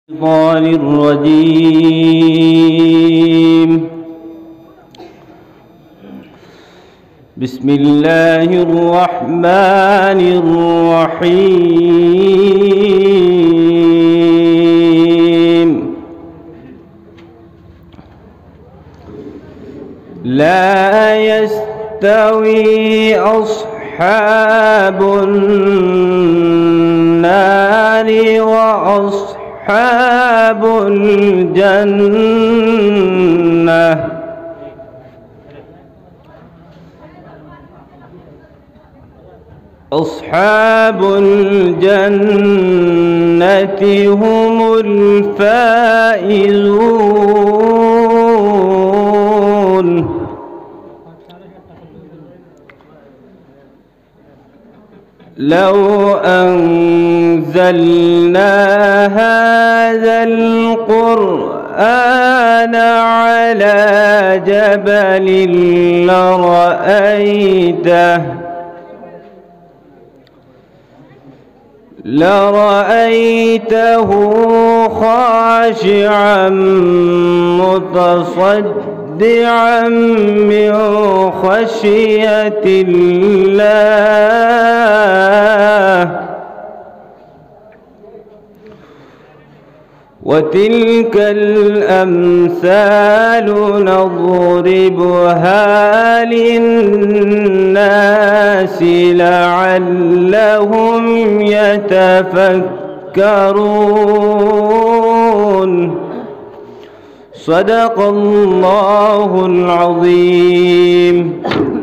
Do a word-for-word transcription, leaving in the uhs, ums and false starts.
الشيطان الرجيم. بسم الله الرحمن الرحيم. لا يستوي أصحاب النار وأصحاب أصحاب الجنة أصحاب الجنة هم الفائزون. لو أنزلنا هذا القرآن على جبل لرأيته لرأيته خاشعا متصدعا من خشية الله. وتلك الأمثال نضربها للناس لعلهم يتفكرون. صدق الله العظيم.